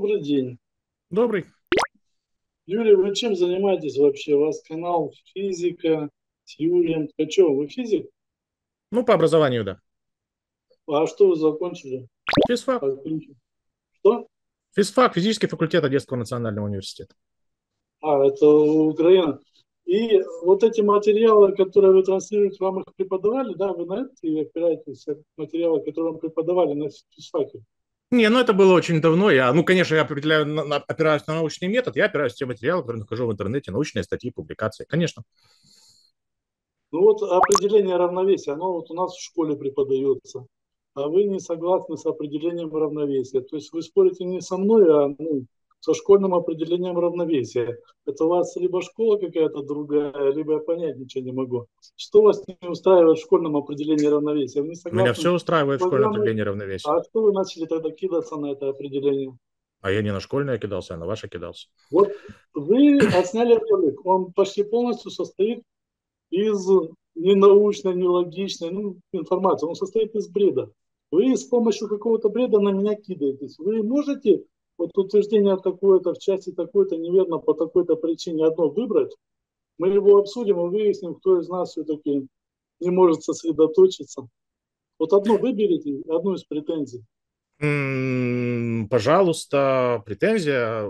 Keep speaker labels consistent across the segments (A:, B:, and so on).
A: Добрый день.
B: Добрый.
A: Юрий, вы чем занимаетесь вообще? У вас канал физика, Юрием Ткачев. Вы физик?
B: Ну, по образованию, да.
A: А что вы закончили?
B: Физфак.
A: Что?
B: Физфак, физический факультет Одесского национального университета.
A: Это Украина. И вот эти материалы, которые вы транслируете, вам их преподавали, да? Вы на это и опираетесь, материалы, которые вам преподавали на физфаке?
B: Не, ну это было очень давно. Конечно, я опираюсь на научный метод, я опираюсь на те материалы, которые нахожу в интернете, научные статьи, публикации. Конечно.
A: Ну вот определение равновесия, оно вот у нас в школе преподается. А вы не согласны с определением равновесия. То есть вы спорите не со мной, а со школьным определением равновесия. Это у вас либо школа какая-то другая, либо я понять ничего не могу. Что вас не устраивает в школьном определении равновесия? Вы не
B: Меня
A: согласны
B: все устраивает
A: с
B: в школьном
A: программой?
B: определении равновесия.
A: А что вы начали тогда кидаться на это определение?
B: А я не на школьное кидался, а на ваше кидался.
A: Вот вы отсняли ролик, он почти полностью состоит из ненаучной, нелогичной информации. Он состоит из бреда. Вы с помощью какого-то бреда на меня кидаетесь. Вы можете вот утверждение такое-то в части такой-то неверно по такой-то причине одно выбрать? Мы его обсудим и выясним, кто из нас все-таки не может сосредоточиться. Вот одно выберите, одну из претензий.
B: Пожалуйста, претензия,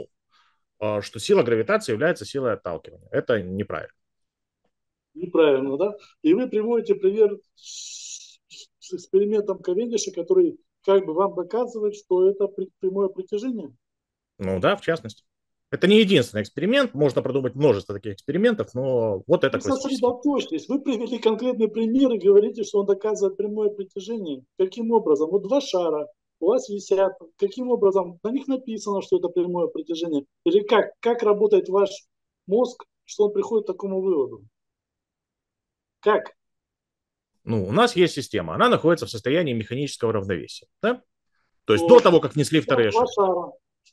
B: что сила гравитации является силой отталкивания. Это неправильно.
A: Неправильно, да? И вы приводите пример с экспериментом Кавендиша, который как бы вам доказывает, что это прямое притяжение.
B: Ну да, в частности. Это не единственный эксперимент, можно продумать множество таких экспериментов, но вот это
A: Вы
B: классический.
A: сосредоточьтесь, вы привели конкретный пример и говорите, что он доказывает прямое притяжение. Каким образом? Вот два шара у вас висят. Каким образом? На них написано, что это прямое притяжение. Или как работает ваш мозг, что он приходит к такому выводу? Как?
B: Ну, у нас есть система, она находится в состоянии механического равновесия. Да? То есть до
A: То
B: того, как внесли вторые
A: два
B: шары.
A: шара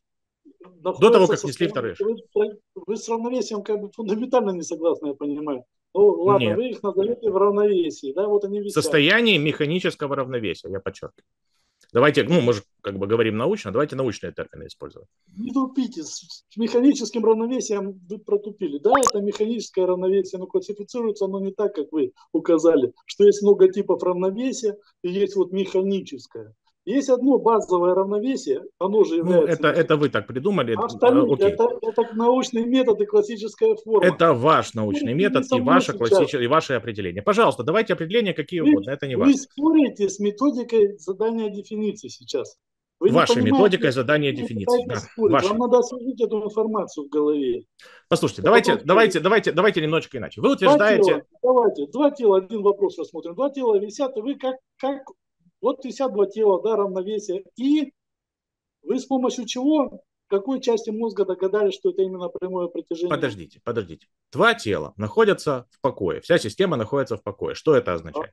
B: До того,
A: находятся в
B: как внесли
A: состоянии...
B: вторые шары.
A: Вы с равновесием как бы фундаментально не согласны, я понимаю. Ну, ладно,
B: Нет.
A: вы их назовете в равновесии, да, вот они
B: В
A: висят.
B: состоянии механического равновесия, я подчеркиваю. Давайте, мы же как бы говорим научно, давайте научные термины использовать.
A: Не тупите, с механическим равновесием вы протупили. Да, это механическое равновесие, но классифицируется оно не так, как вы указали, что есть много типов равновесия и есть вот механическое. Есть одно базовое равновесие, оно же
B: Ну,
A: является
B: это вы так придумали.
A: а остальные,
B: Окей.
A: это научный метод и классическая форма.
B: Это ваш научный
A: Спорите не
B: метод
A: со
B: и
A: мной
B: ваше
A: сейчас.
B: классическое, и ваше определение. Пожалуйста, давайте определения какие
A: Вы,
B: угодно, это не
A: вы
B: важно.
A: спорите с методикой задания дефиниции сейчас. Вы не
B: Вашей
A: понимаете,
B: методикой задания
A: вы
B: дефиниции.
A: пытаетесь
B: Да,
A: спорить. Вам
B: вашей.
A: надо освежить эту информацию в голове.
B: Послушайте,
A: А потом спорить.
B: давайте немножечко иначе. Вы
A: Два тела,
B: утверждаете,
A: давайте, два тела, один вопрос рассмотрим. Два тела висят, и вы вот висят два тела, да, равновесие. И вы с помощью чего, какой части мозга догадались, что это именно прямое притяжение?
B: подождите. Два тела находятся в покое, вся система находится в покое. Что это означает?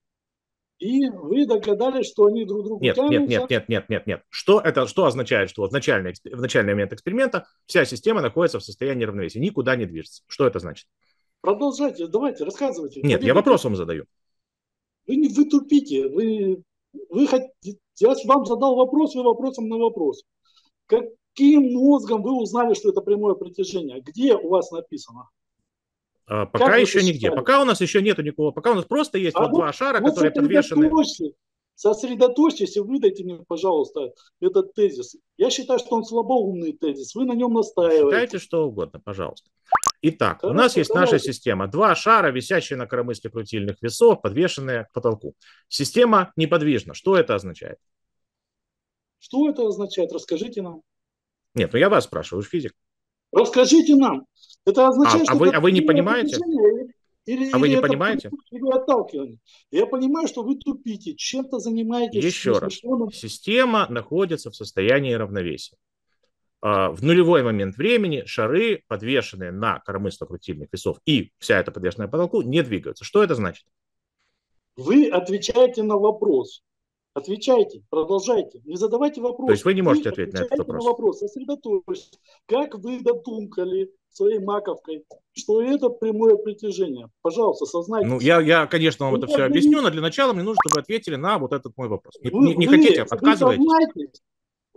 A: И вы догадались, что они друг к другу тянутся.
B: Нет. Что означает, что в начальный момент эксперимента вся система находится в состоянии равновесия, никуда не движется? Что это значит?
A: Продолжайте, давайте, рассказывайте.
B: Нет, я вопрос вам задаю.
A: Вы тупите, я вам задал вопрос, вы вопросом на вопрос. Каким мозгом вы узнали, что это прямое притяжение? Где у вас написано?
B: Пока
A: Как вы
B: еще нигде.
A: посчитали?
B: Пока у нас еще нету никакого. Пока у нас просто есть вот два шара,
A: вот
B: которые подвешены.
A: сосредоточьтесь и выдайте мне, пожалуйста, этот тезис. Я считаю, что он слабоумный тезис. Вы на нем настаиваете.
B: Считайте что угодно, пожалуйста. Итак,
A: Хорошо,
B: у нас есть
A: давайте.
B: наша система. Два шара, висящие на коромысле крутильных весов, подвешенные к потолку. Система неподвижна. Что это означает?
A: Что это означает? Расскажите нам.
B: Нет, ну я вас спрашиваю, вы же физик.
A: Расскажите нам. Это означает, что
B: вы не понимаете? Вы не
A: это
B: понимаете?
A: или отталкивание. Я понимаю, что вы тупите, чем-то занимаетесь
B: Еще раз.
A: несмышленым.
B: Система находится в состоянии равновесия. В нулевой момент времени шары, подвешенные на коромысло крутильных весов, и вся эта подвешенная к потолку, не двигаются. Что это значит?
A: Вы отвечаете на вопрос. Отвечайте, продолжайте. Не задавайте вопрос.
B: То есть вы не можете ответить на этот вопрос?
A: На вопрос. Сосредоточьтесь. Как вы додумкали своей маковкой, что это прямое притяжение? Пожалуйста, сознайтесь.
B: Ну, я конечно, вам это все объясню, но для начала мне нужно, чтобы вы ответили на вот этот мой вопрос. Не хотите, отказываетесь?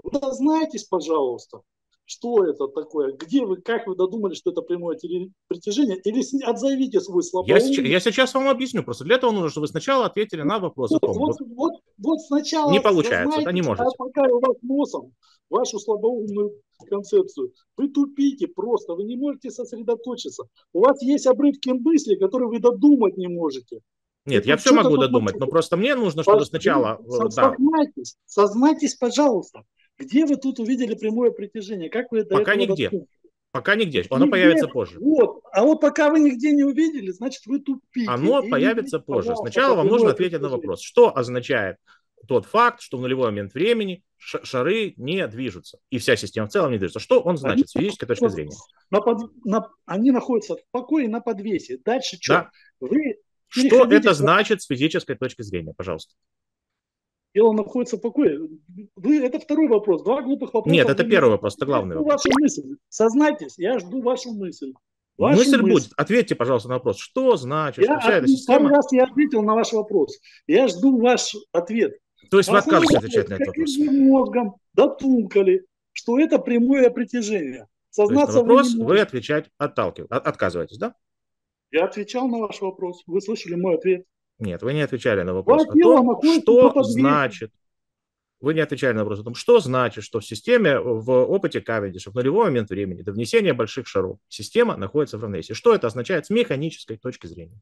A: Вы дознаетесь, пожалуйста, что это такое, где вы, как вы додумали, что это прямое притяжение, или отзовите свой слабоумный.
B: Я сейчас вам объясню. Просто для этого нужно, чтобы вы сначала ответили на вопрос о том.
A: Вот
B: Не
A: сначала
B: получается, да, не
A: сознайтесь, а
B: можете.
A: пока у вас носом вашу слабоумную концепцию. Вы тупите просто, вы не можете сосредоточиться. У вас есть обрывки мысли, которые вы додумать не можете.
B: Нет, я все могу додумать, но просто мне нужно, чтобы сначала...
A: Сознайтесь, пожалуйста, где вы тут увидели прямое притяжение? Как вы до
B: Пока
A: этого
B: нигде.
A: доткнулись?
B: Пока нигде. Оно появится позже.
A: Вот. А вот пока вы нигде не увидели, значит, вы тупите.
B: Оно появится позже. Сначала вам нужно ответить на вопрос, что означает тот факт, что в нулевой момент времени шары не движутся. И вся система в целом не движется. Что он значит с физической точки зрения?
A: Они находятся в покое на подвесе. Дальше что?
B: Да. Что это значит с физической точки зрения, пожалуйста?
A: Тело находится в покое. Это второй вопрос. Два глупых вопроса.
B: Нет, это первый вопрос, это главный вопрос.
A: Вашу мысль. Сознайтесь, я жду вашу мысль.
B: Мысль будет. Ответьте, пожалуйста, на вопрос. Что значит, что вся эта система...
A: Пару раз я ответил на ваш вопрос. Я жду ваш ответ.
B: То есть вы отказываетесь отвечать на этот вопрос?
A: Мозгом дотумкали, что это прямое притяжение.
B: Сознаться то есть на вопрос вы отвечать отказываетесь, да?
A: Я отвечал на ваш вопрос. Вы слышали мой ответ?
B: Нет, вы не отвечали на вопрос о том, что значит. Вы не отвечали на вопрос о том, что значит, что в системе, в опыте Кавендиша в нулевой момент времени до внесения больших шаров система находится в равновесии. Что это означает с механической точки зрения?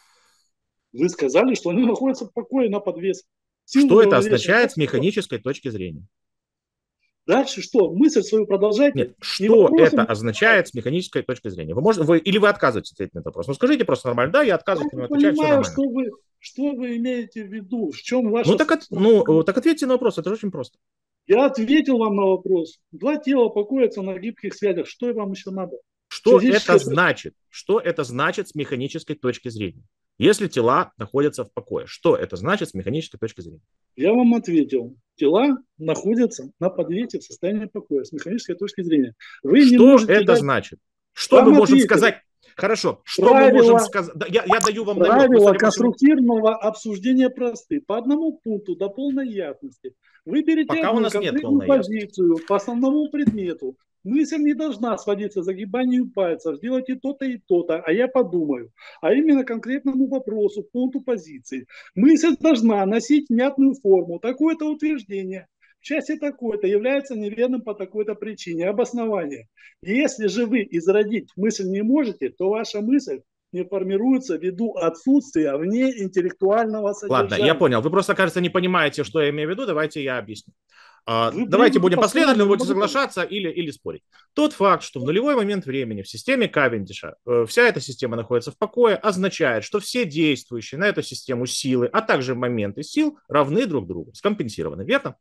A: Вы сказали, что они находятся в покое на подвес.
B: Что это означает с механической точки зрения?
A: Дальше что? Мысль свою продолжайте.
B: Нет, что это означает с механической точки зрения? Или вы отказываетесь ответить на этот вопрос? Ну, скажите просто нормально. Да, я отказываюсь,
A: я
B: отвечаю,
A: понимаю,
B: все нормально.
A: Что вы имеете в виду? В чем ваша...
B: так ответьте на вопрос, это же очень просто.
A: Я ответил вам на вопрос. Два тела покоятся на гибких связях. Что вам еще надо?
B: Что это значит? Что это значит с механической точки зрения? Если тела находятся в покое, что это значит с механической точки зрения?
A: Я вам ответил. Тела находятся на подвесе в состоянии покоя с механической точки зрения. Вы
B: что не можете это значит? Что мы можем сказать? Хорошо. Что мы можем сказать? Я даю вам намек.
A: Правила конструктивного обсуждения просты. По одному пункту до полной ясности. Выберите одну конкретную позицию по основному предмету. Мысль не должна сводиться к загибанию пальцев. Сделайте то-то и то-то, а я подумаю. А именно конкретному вопросу, пункту позиции. Мысль должна носить внятную форму. Такое-то утверждение в части такой-то является неверным по такой-то причине. Обоснование. Если же вы изродить мысль не можете, то ваша мысль не формируется ввиду отсутствия вне интеллектуального содержания.
B: Ладно, я понял. Вы просто, кажется, не понимаете, что я имею в виду. Давайте я объясню. Давайте будем последовательно, будете соглашаться или спорить. Тот факт, что в нулевой момент времени в системе Кавендиша вся эта система находится в покое, означает, что все действующие на эту систему силы, а также моменты сил равны друг другу, скомпенсированы. Верно?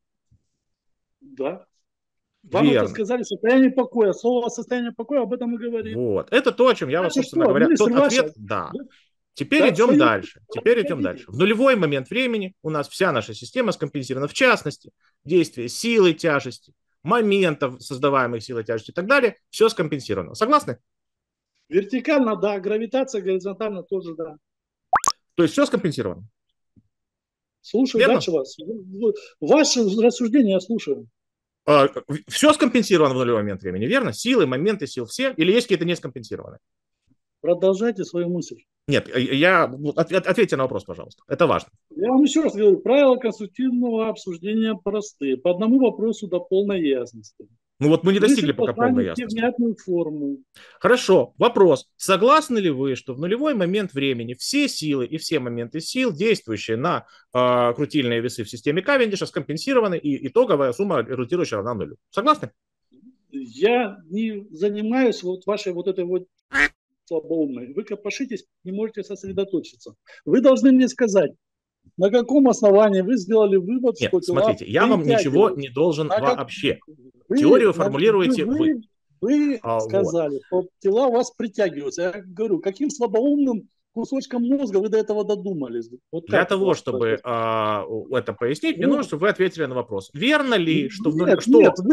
A: Да. Вам это сказали состояние покоя. Слово состояние покоя, об этом мы говорим.
B: Вот. Это то, о чем я вас, собственно говоря, тот ответ, да. Теперь идем дальше. В нулевой момент времени у нас вся наша система скомпенсирована. В частности, действие силы тяжести, моментов, создаваемых силой тяжести и так далее, все скомпенсировано. Согласны?
A: Вертикально, да. Гравитация, горизонтально тоже, да.
B: То есть все скомпенсировано?
A: Слушаю верно? Дальше вас. Ваше рассуждение я слушаю.
B: Все скомпенсировано в нулевой момент времени, верно? Силы, моменты сил все? Или есть какие-то не скомпенсированные?
A: Продолжайте свою мысль.
B: Нет, ответьте на вопрос, пожалуйста. Это важно.
A: Я вам еще раз говорю, правила конструктивного обсуждения просты. По одному вопросу до полной ясности.
B: Ну вот мы не достигли пока полной ясности.
A: Внятную форму.
B: Хорошо, вопрос. Согласны ли вы, что в нулевой момент времени все силы и все моменты сил, действующие на крутильные весы в системе Кавендиша, скомпенсированы, и итоговая сумма ротирующая равна нулю? Согласны?
A: Я не занимаюсь вашей этой слабоумной. Вы копошитесь, не можете сосредоточиться. Вы должны мне сказать, на каком основании вы сделали вывод,
B: нет,
A: что тела...
B: Смотрите, я вам ничего не должен вообще. Теорию формулируете вы.
A: Вы сказали, что тела у вас притягиваются. Я говорю, каким слабоумным кусочком мозга вы до этого додумались? Вот
B: для того, чтобы это пояснить, мне нужно, чтобы вы ответили на вопрос. Верно ли, что
A: значит,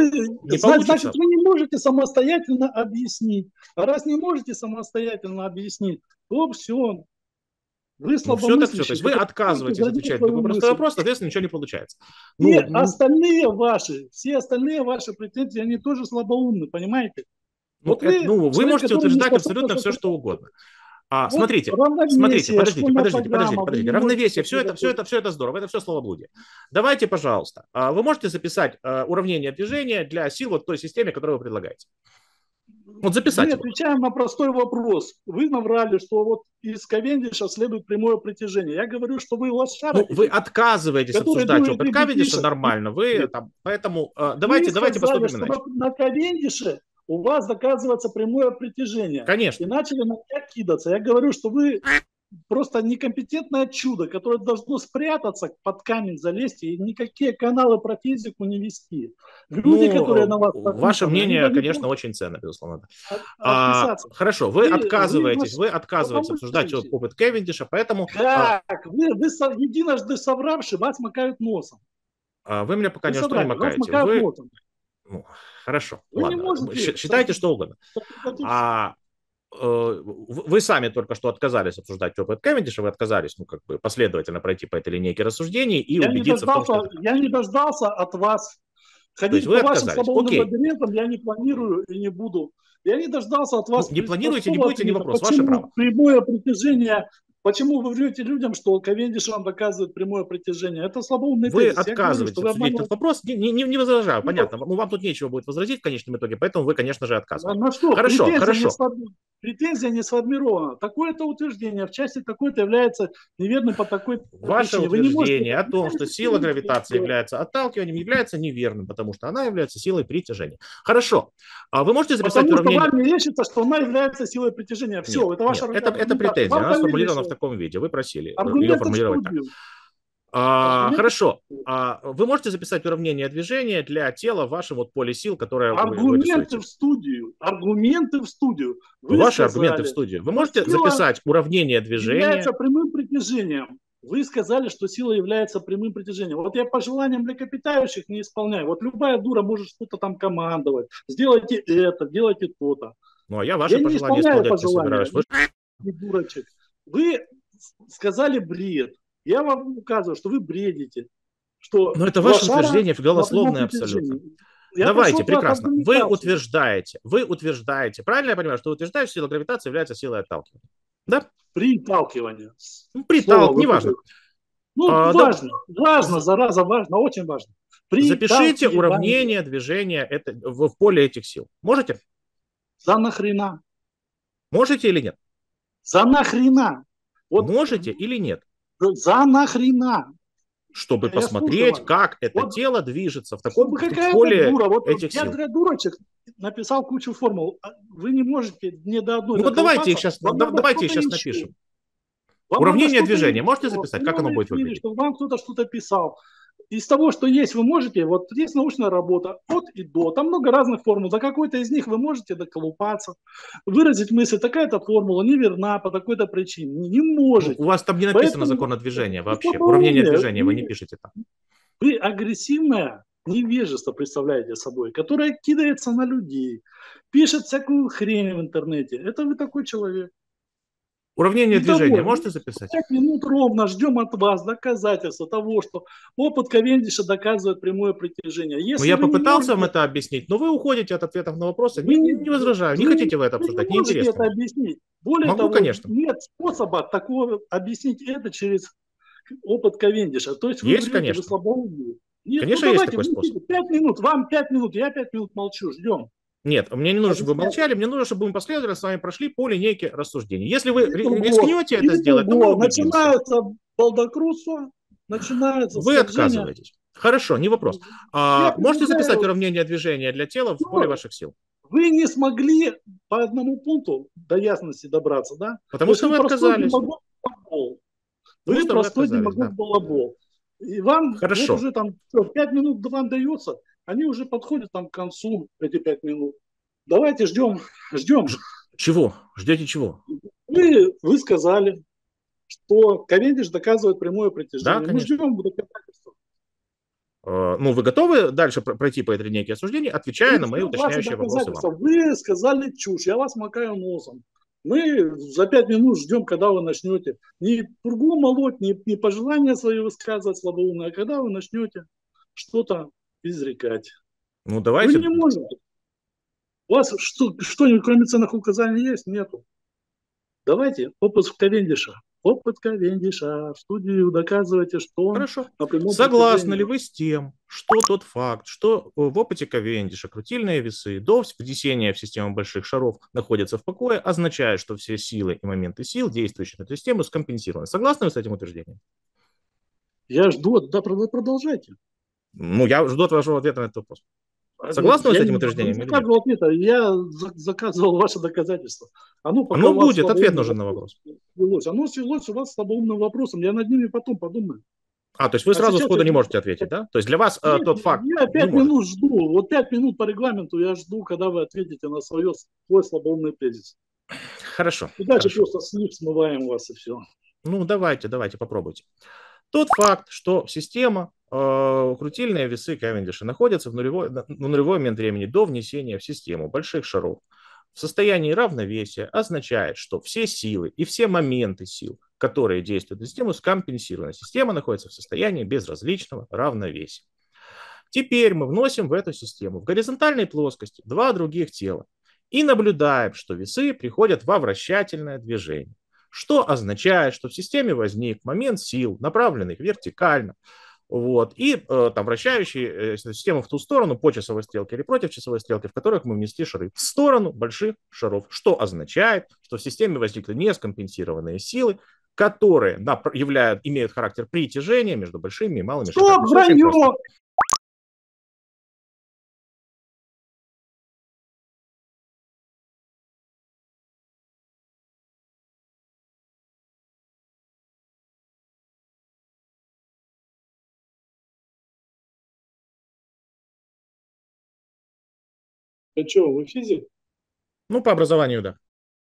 A: вы не можете самостоятельно объяснить. А раз не можете самостоятельно объяснить, то все. Вы
B: Ну, все так все. То есть
A: слабомыслящий.
B: вы отказываетесь отвечать на такой простой вопрос, соответственно, ничего не получается.
A: Все остальные ваши претензии, они тоже слабоумны, понимаете?
B: Ну,
A: Вот вы
B: вы
A: человек,
B: можете
A: который не
B: утверждать
A: способен
B: абсолютно все, что угодно.
A: вот
B: Смотрите,
A: равновесие,
B: подождите.
A: школьная программа, вы не
B: Равновесие,
A: можете
B: все это здорово, это все словоблудие. Давайте, пожалуйста, вы можете записать уравнение движения для сил вот той системе, которую вы предлагаете. Вот записать
A: Мы
B: его.
A: отвечаем на простой вопрос. Вы наврали, что вот из Кавендиша следует прямое притяжение. Я говорю, что вы лошара.
B: Ну, вы отказываетесь обсуждать опыт Кавендиша, нормально. Поэтому давайте
A: сказали,
B: поступим иначе.
A: что на Кавендише у вас доказывается прямое притяжение.
B: Конечно.
A: И начали на меня кидаться. Я говорю, что вы просто некомпетентное чудо, которое должно спрятаться, под камень залезть и никакие каналы про физику не вести. Люди, которые на вас подписаны,
B: ваше мнение, конечно, очень ценно, безусловно. Хорошо, вы отказываетесь обсуждать опыт Кавендиша, поэтому...
A: Как? Вы единожды совравши, вас макают носом.
B: Вы меня пока ни что не макаете. Ну, хорошо,
A: вы
B: ладно.
A: Не можете
B: считайте что угодно. Вы сами только что отказались обсуждать опыт Кавендиша, вы отказались, последовательно пройти по этой линейке рассуждений и убедиться в том, что...
A: Я не дождался от вас. Ходить по вашим свободным лабиринтам я не планирую и не буду. Я не дождался от вас.
B: Не планируете, не будете, не вопрос, ваше право.
A: Прямое притяжение... Почему вы врете людям, что Кавендиш вам доказывает прямое притяжение? Это слабоумный
B: тезис. Вы отказываетесь обсудить этот вопрос. Не возражаю, понятно. Вам тут нечего будет возразить в конечном итоге, поэтому вы, конечно же, отказываетесь.
A: На что?
B: Хорошо.
A: Претензия не сформирована. Такое-то утверждение в части такой-то является неверным по такой
B: Ваше утверждение о том, что сила гравитации является отталкиванием, является неверным, потому что она является силой притяжения. Хорошо. Вы можете записать уравнение...
A: Потому что вам мерещится, что она является силой притяжения. Все,
B: это ваша это претензия. Она сформулирована в таком виде. Вы просили ее формулировать так. Хорошо. Вы можете записать уравнение движения для тела в вашем поле сил, которое
A: аргументы в студию.
B: Ваши аргументы в студию. Вы можете записать уравнение движения.
A: Является прямым притяжением. Вы сказали, что сила является прямым притяжением. Вот я по желаниям млекопитающих не исполняю. Вот любая дура может что-то там командовать. Сделайте это, делайте то-то.
B: Ну, а я ваши пожелания исполнять не собираюсь.
A: Дурачек. Вы сказали бред. Я вам указываю, что вы бредите.
B: Но это ваше утверждение голословное абсолютно. Давайте, прекрасно. Вы утверждаете, правильно я понимаю, что вы утверждаете, что сила гравитации является силой отталкивания? Да?
A: Приталкивание.
B: Неважно.
A: Важно, зараза, важно, очень важно.
B: Запишите уравнение движения в поле этих сил. Можете?
A: За нахрена?
B: Можете или нет?
A: За нахрена?
B: Можете или нет?
A: За нахрена?
B: Чтобы посмотреть, как это тело движется в таком поле этих сил.
A: Я дурачек написал кучу формул. Вы не можете ни до одной.
B: Ну давайте их сейчас напишем. Уравнение движения можете записать? Как оно будет выглядеть?
A: Чтобы вам кто-то что-то писал. Из того, что есть, вы можете, вот есть научная работа от и до, там много разных формул, за какой-то из них вы можете доколупаться, выразить мысль, такая-то формула неверна по такой-то причине, не можете.
B: У вас там не написано закон движения вообще, уравнение движения вы не пишете там.
A: Вы агрессивное невежество представляете собой, которое кидается на людей, пишет всякую хрень в интернете, это вы такой человек.
B: Уравнение движения можете записать?
A: 5 минут ровно ждем от вас доказательства того, что опыт Кавендиша доказывает прямое притяжение.
B: Если я попытался вам это объяснить, но вы уходите от ответов на вопросы. Не возражаю, не хотите вы это обсуждать, неинтересно.
A: Это объяснить. Более того,
B: конечно.
A: Нет способа такого объяснить это через опыт Кавендиша. То есть
B: есть, конечно.
A: Вы слабоумные.
B: Конечно, есть такой способ.
A: 5 минут, вам 5 минут, я 5 минут молчу, ждем.
B: Нет, мне не нужно, чтобы вы молчали, мне нужно, чтобы мы последовательно с вами прошли по линейке рассуждений. Если вы рискнете это сделать, то мы убедимся.
A: Начинается балдакрутство, начинается
B: Вы отказываетесь. Хорошо, не вопрос. Можете записать уравнение движения для тела в поле ваших сил?
A: Вы не смогли по одному пункту до ясности добраться, да?
B: Потому что вы отказались.
A: Вы простой демагог балабол. И вам
B: Хорошо.
A: Вот уже там 5 минут вам дается, они уже подходят там к концу, эти 5 минут. Давайте ждем.
B: Чего? Ждете чего?
A: Вы сказали, что Кавендиш доказывает прямое притяжение.
B: Да, конечно.
A: Мы ждем доказательства.
B: Ну, вы готовы дальше пройти по этой линейке осуждений, отвечая на мои уточняющие вопросы вам?
A: Вы сказали чушь, я вас макаю носом. Мы за 5 минут ждем, когда вы начнете. Не пургу молоть, не пожелания свои высказывать слабоумные, а когда вы начнете что-то изрекать.
B: Ну,
A: Вы
B: давайте.
A: не можете. У вас что-нибудь кроме ценных указаний есть? Нету. Давайте опыт Кавендиша. Опыт Кавендиша. В студию доказывайте, что он
B: Хорошо.
A: на прямом
B: Согласны ли
A: протяжении.
B: вы с тем, что тот факт, что в опыте Кавендиша крутильные весы до внесения в систему больших шаров находятся в покое, означает, что все силы и моменты сил, действующие на эту систему, скомпенсированы? Согласны вы с этим утверждением?
A: Я жду, да, продолжайте.
B: Ну, я жду от вашего ответа на этот вопрос. Согласны вы с
A: Я
B: этим
A: не
B: утверждением или нет?
A: заказывал ответа, я заказывал ваше доказательство. Оно пока у
B: Ну,
A: вас
B: будет, ответ
A: слабоумный
B: нужен на
A: вопрос
B: вопрос.
A: свелось. Оно свелось у вас слабоумным вопросом. Я над ними потом подумаю.
B: То есть вы
A: А
B: сразу
A: сейчас
B: сходу
A: я
B: не
A: жду.
B: можете ответить, да? То есть для вас
A: Нет,
B: тот факт
A: я
B: не
A: 5
B: может.
A: минут жду. Вот 5 минут по регламенту я жду, когда вы ответите на свой слабоумный тезис.
B: Хорошо,
A: И дальше
B: хорошо.
A: просто слив смываем вас и все.
B: Ну, давайте попробуйте. Тот факт, что система крутильные весы Кавендиша находятся в нулевой момент времени до внесения в систему больших шаров в состоянии равновесия, означает, что все силы и все моменты сил, которые действуют на систему, скомпенсированы. Система находится в состоянии безразличного равновесия. Теперь мы вносим в эту систему в горизонтальной плоскости два других тела и наблюдаем, что весы приходят во вращательное движение, что означает, что в системе возник момент сил, направленных вертикально, вот, и там вращающие систему в ту сторону по часовой стрелке или против часовой стрелки, в которых мы внесли шары, в сторону больших шаров, что означает, что в системе возникли нескомпенсированные силы, которые имеют характер притяжения между большими и малыми шагами.
A: Стоп,
B: Все очень
A: вранье!
B: просто.
A: Ты что, вы физик?
B: Ну, по образованию, да.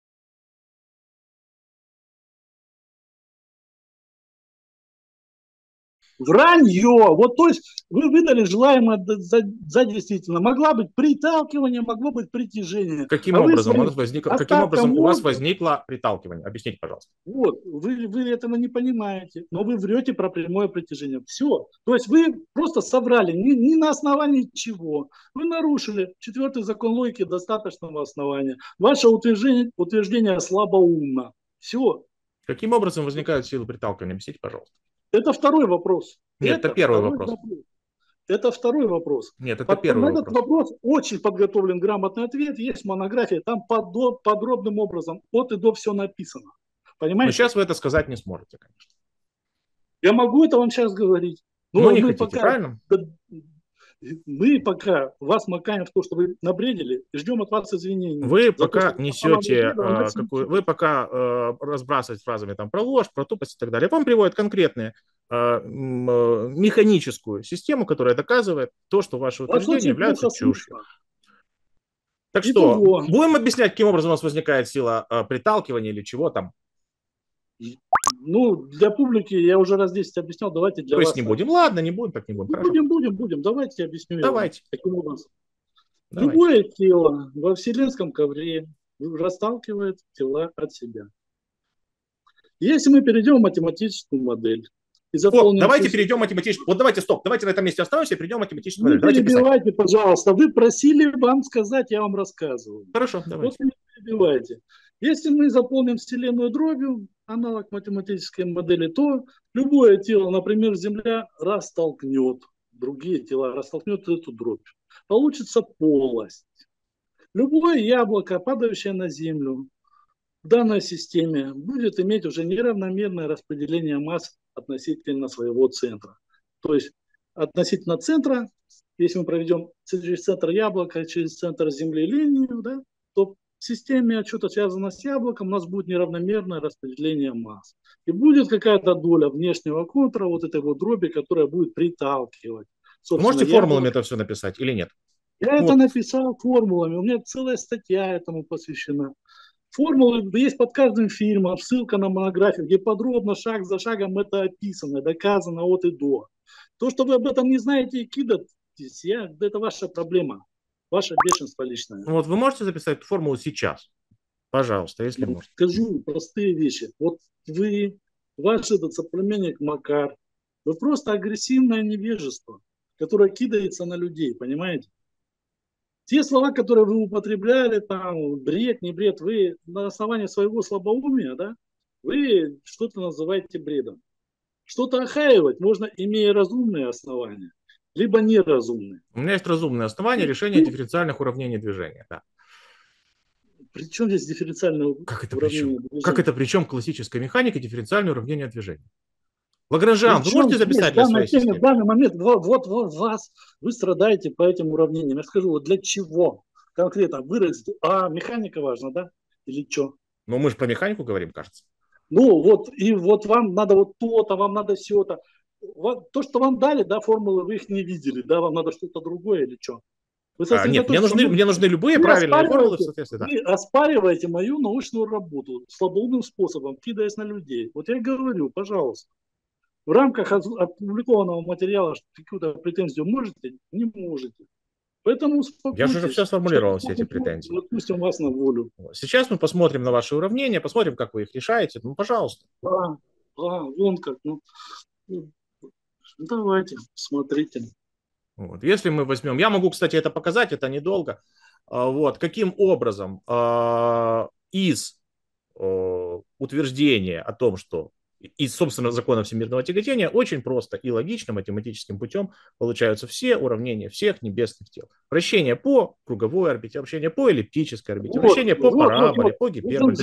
A: Вранье! Вот то есть вы выдали желаемое за действительно. Могла быть приталкивание, могло быть притяжение.
B: Каким
A: А вы
B: образом
A: своим
B: каким
A: остатком
B: образом у вас
A: мозга,
B: возникло приталкивание? Объясните, пожалуйста.
A: вот, вы этого не понимаете, но вы врете про прямое притяжение. Все. То есть вы просто соврали, ни на основании чего. Вы нарушили четвертый закон логики достаточного основания. Ваше утверждение слабоумно. Все.
B: Каким образом возникают силы приталкивания? Объясните, пожалуйста.
A: Это второй вопрос.
B: Нет, это
A: Это
B: первый
A: второй
B: вопрос.
A: вопрос. Это второй вопрос.
B: Нет, это первый
A: На этот
B: вопрос.
A: вопрос очень подготовлен грамотный ответ. Есть монография, там подробным образом от и до все написано.
B: Но
A: Понимаете?
B: сейчас вы это сказать не сможете, конечно.
A: Я могу это вам сейчас говорить.
B: Но
A: Но
B: не хотите, правильно?
A: мы пока вас макаем в то, что вы набредили, и ждем от вас извинений.
B: Вы
A: За то,
B: пока
A: что
B: несете, вы пока разбрасываете фразами там про ложь, про тупость и так далее. Вам приводят конкретные механическую систему, которая доказывает то, что ваши
A: вас
B: утверждения
A: очень
B: являются
A: плохо
B: чушью.
A: слышно.
B: Так что,
A: Итого.
B: будем объяснять, каким образом у нас возникает сила приталкивания или чего там?
A: Ну, для публики я уже раз 10 объяснял, давайте для
B: То есть
A: вас.
B: не будем? Ладно, не будем, так не будем. Хорошо.
A: Будем. Давайте объясню я вам.
B: Давайте.
A: Таким образом.
B: Давайте.
A: Любое тело во вселенском ковре расталкивает тела от себя. Если мы перейдем в математическую модель и заполним...
B: Давайте перейдем в математическую... Вот давайте, стоп, давайте на этом месте остановимся и перейдем в математическую модель.
A: Не
B: Давайте
A: перебивайте,
B: писать.
A: пожалуйста. Вы просили вам сказать, я вам рассказываю.
B: Хорошо, давайте.
A: Вот не перебивайте. Если мы заполним Вселенную дробью, аналог математической модели, то любое тело, например, Земля, растолкнет другие тела, растолкнет эту дробь. Получится полость. Любое яблоко, падающее на Землю, в данной системе будет иметь уже неравномерное распределение масс относительно своего центра. То есть относительно центра, если мы проведем через центр яблока, через центр Земли линию, да, то в системе отчета, связанной с яблоком, у нас будет неравномерное распределение масс. И будет какая-то доля внешнего контура вот этой вот дроби, которая будет приталкивать.
B: Можете формулами это все написать или нет?
A: Я это написал формулами, у меня целая статья этому посвящена. Формулы есть под каждым фильмом, ссылка на монографию, где подробно, шаг за шагом это описано, доказано от и до. То, что вы об этом не знаете и кидаетесь, это ваша проблема, ваше бешенство личное.
B: Вот вы можете записать эту формулу сейчас? Пожалуйста, если можно.
A: Скажу простые вещи. Вот вы, ваш этот соплеменник Макар, вы просто агрессивное невежество, которое кидается на людей, понимаете? Те слова, которые вы употребляли, там, бред, не бред, вы на основании своего слабоумия, да, вы что-то называете бредом. Что-то охаивать можно, имея разумные основания, либо неразумные.
B: У меня есть разумное основание решения дифференциальных уравнений движения. Да.
A: Причем здесь дифференциальное
B: Как это
A: уравнение
B: причем?
A: движения?
B: Как это причем классической механики дифференциальное уравнение движения? Лагранжиан, вы
A: Причем
B: можете записать для своей системы?
A: в данный момент вот вас, вы страдаете по этим уравнениям. Я скажу, вот для чего конкретно выразить? А, механика важна, да? Или что?
B: Ну, мы же про механику говорим, кажется.
A: Ну, вот, и вот вам надо вот то-то, вам надо все-то. То, что вам дали, да, формулы, вы их не видели, да, вам надо что-то другое или что? Вы
B: Нет, мне нужны любые
A: вы
B: правильные формулы в соответствии. Да.
A: Вы оспариваете мою научную работу слабоумным способом, кидаясь на людей. Вот я говорю, пожалуйста, в рамках опубликованного материала какую-то претензию можете? Не можете. Поэтому успокойтесь.
B: Я же уже все сформулировал, все эти претензии.
A: Отпустим вас на волю.
B: Сейчас мы посмотрим на ваши уравнения, посмотрим, как вы их решаете. Ну, пожалуйста.
A: Вон как. Давайте, смотрите.
B: Вот. Если мы возьмем, я могу, кстати, это показать, это недолго. Вот. Каким образом из утверждения о том, что из, собственно, закона всемирного тяготения очень просто и логично математическим путем получаются все уравнения всех небесных тел. Вращение по круговой орбите, вращение по эллиптической орбите, вращение по параболе, по гиперболе.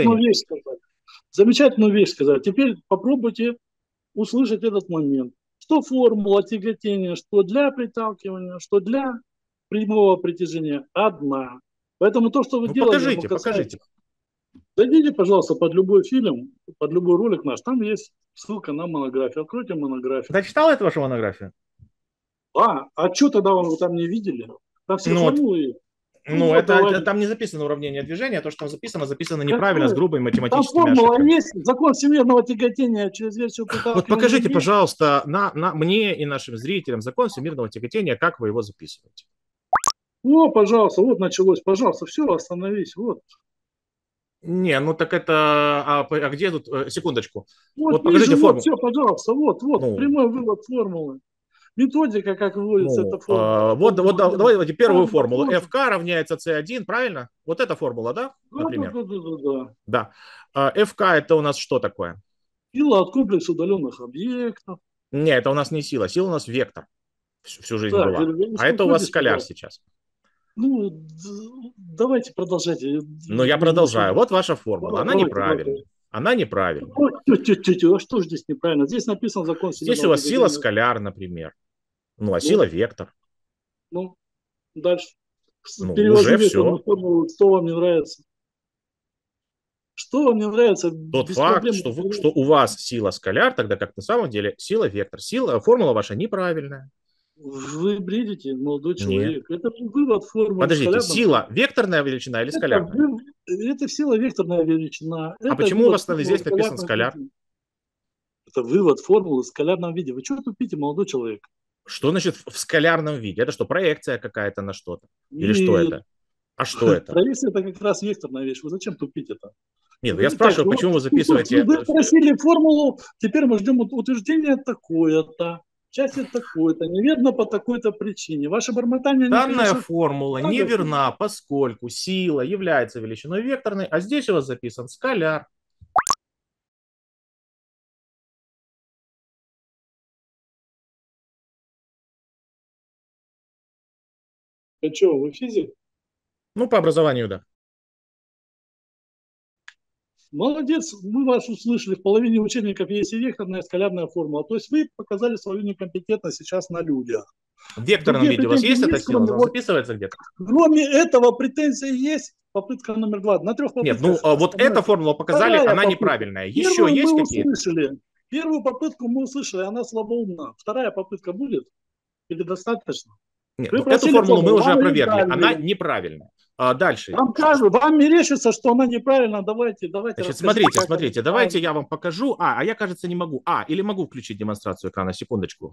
A: Замечательную вещь сказать. Теперь попробуйте услышать этот момент. Что формула тяготения, что для приталкивания, что для прямого притяжения одна. Поэтому то, что вы делаете...
B: Покажите.
A: Зайдите, пожалуйста, под любой фильм, под любой ролик наш. Там есть ссылка на монографию. Откройте монографию.
B: Ты читал эту вашу монографию?
A: А что тогда вы там не видели? Там все формулы.
B: Это там не записано уравнение движения, то, что там записано неправильно, с грубой математическими
A: ошибками. Там формула есть, закон всемирного тяготения через версию приталкивания.
B: Вот покажите, пожалуйста, мне и нашим зрителям закон всемирного тяготения, как вы его записываете.
A: Пожалуйста, вот началось, пожалуйста, все, остановись, вот.
B: Не, ну так это, а где тут, секундочку.
A: Вот покажите формулу. Все, пожалуйста, вот, прямой вывод формулы. Методика, как выводится эта формула.
B: Давайте первую формулу. ФК равняется С1, правильно? Вот эта формула, да? Например? Да. ФК это у нас что такое?
A: Сила от комплекса удаленных объектов.
B: Не, это у нас не сила. Сила у нас вектор. Всю жизнь была. А это у вас скаляр сейчас.
A: Ну, давайте продолжайте.
B: Но я продолжаю. Вот ваша формула. Она неправильная. Она неправильная.
A: А что же здесь неправильно? Здесь написан закон.
B: Здесь у вас сила скаляр, например. Ну, а сила вектор.
A: Ну, дальше.
B: Уже все.
A: Формулу, что вам не нравится? Что вам не нравится?
B: Тот факт, что у вас сила скаляр, тогда как на самом деле сила вектор. Формула ваша неправильная.
A: Вы бредите, молодой человек. Нет. Это вывод формулы.
B: Подождите, сила векторная величина или скалярная?
A: Это сила векторная величина.
B: А почему у вас здесь написан скаляр?
A: Это вывод формулы в скалярном виде. Вы что тупите, молодой человек?
B: Что значит в скалярном виде? Это что, проекция какая-то на что-то? Или что это? А что это?
A: Проекция это как раз векторная вещь. Вы зачем тупить это?
B: Нет, я спрашиваю, почему вы записываете...
A: Вы спросили формулу, теперь мы ждем утверждение такое-то. Часть такое-то, неверно по такой-то причине. Ваше бормотание...
B: Данная формула неверна, поскольку сила является величиной векторной, а здесь у вас записан скаляр.
A: А что, вы физик?
B: Ну, по образованию, да.
A: Молодец, мы вас услышали. В половине учебников есть и векторная, и скалярная формула. То есть вы показали свою некомпетентность сейчас на людях.
B: В векторном виде у вас есть эта сила? Она записывается где-то?
A: Кроме этого, претензия есть. Попытка номер 2. На 3 попытках.
B: Нет, ну вот эту формулу показали, она неправильная. Еще есть какие-то?
A: Первую попытку мы услышали, она слабоумна. Вторая попытка будет? Или достаточно?
B: Нет, ну, эту формулу мы уже опровергли. Она неправильная. Дальше.
A: Вам мерещится, что она неправильная. Давайте.
B: Значит, смотрите, давайте я вам покажу. А я, кажется, не могу. Или могу включить демонстрацию экрана, секундочку.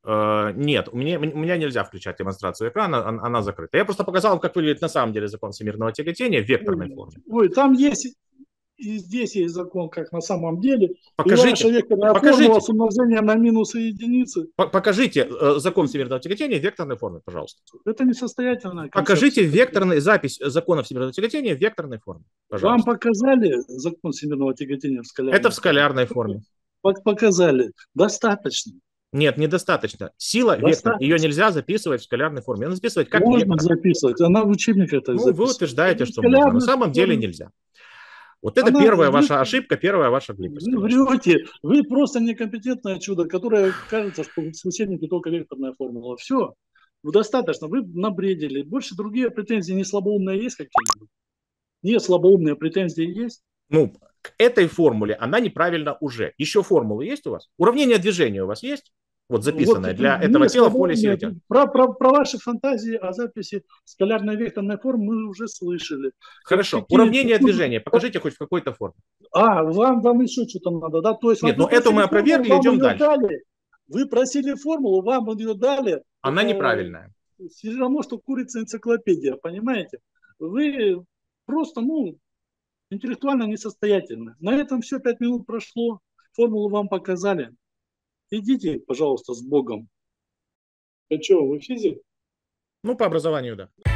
B: Нет, у меня нельзя включать демонстрацию экрана, она закрыта. Я просто показал вам, как выглядит на самом деле закон всемирного тяготения в векторной форме.
A: Ой, там есть, и здесь есть закон, как на самом деле. И ваша
B: Покажите,
A: векторная формула с умножением на минусы и единицы.
B: покажите закон всемирного тяготения в векторной форме, пожалуйста.
A: Это несостоятельная концепция.
B: Покажите векторную запись закона всемирного тяготения в векторной форме, пожалуйста.
A: Вам показали закон всемирного тяготения в скалярной форме?
B: Это в скалярной форме.
A: Показали. Достаточно.
B: Нет, недостаточно. Сила вектор. Ее нельзя записывать в скалярной форме. Она записывать как
A: можно
B: вектор.
A: записывать. Она в учебниках это записывает.
B: Вы утверждаете, что можно. На самом деле нельзя. Вот это первая ваша ошибка, первая ваша глупость.
A: Вы врете. Вы просто некомпетентное чудо, которое кажется, что в учебнике только векторная формула. Все. Достаточно. Вы набредили. Больше другие претензии не слабоумные есть какие-нибудь? Нет, слабоумные претензии есть?
B: Ну, к этой формуле она неправильна уже. Еще формулы есть у вас? Уравнение движения у вас есть? Вот записанное вот, для этого тела в поле силы тяжести.
A: Про ваши фантазии о записи скалярной векторной формы мы уже слышали.
B: Хорошо. Уравнение движения покажите хоть в какой-то форме.
A: Вам еще что-то надо, да? То есть,
B: нет, но это мы опровергли, идем дальше.
A: Дали. Вы просили формулу, вам ее дали.
B: Она неправильная.
A: Все равно, что курица энциклопедия, понимаете? Вы просто, интеллектуально несостоятельны. На этом все, 5 минут прошло. Формулу вам показали. Идите, пожалуйста, с Богом. А что, вы физик?
B: Ну, по образованию, да.